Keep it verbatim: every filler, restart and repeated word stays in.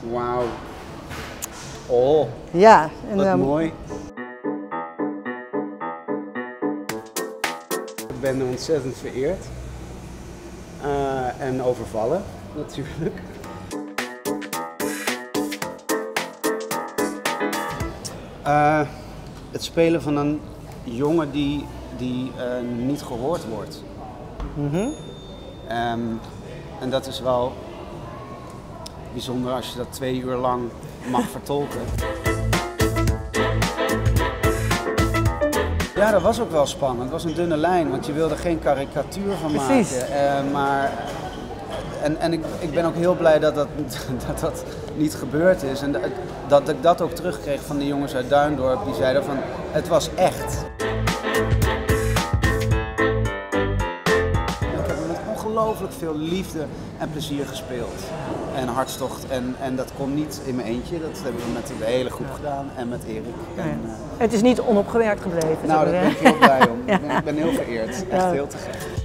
Wauw. Oh, Ja, en, wat um, mooi. Ik ben ontzettend vereerd. Uh, en overvallen, natuurlijk. Uh, het spelen van een jongen die, die uh, niet gehoord wordt. Mm-hmm. um, en dat is wel bijzonder als je dat twee uur lang mag vertolken. Ja, dat was ook wel spannend. Het was een dunne lijn, want je wilde geen karikatuur van Precies. maken. Uh, maar, en en ik, ik ben ook heel blij dat dat, dat dat niet gebeurd is. En dat, dat ik dat ook terugkreeg van de jongens uit Duindorp. Die zeiden van, het was echt. Ik heb met ongelooflijk veel liefde en plezier gespeeld. En hartstocht. En, en dat kon niet in mijn eentje. Dat hebben we met de hele groep gedaan en met Erik. Ja. En, uh, Het is niet onopgewerkt gebleven. nou, daar ben ik heel blij om. Ja. Ik ben, ik ben heel vereerd. Echt Ja. heel te gek.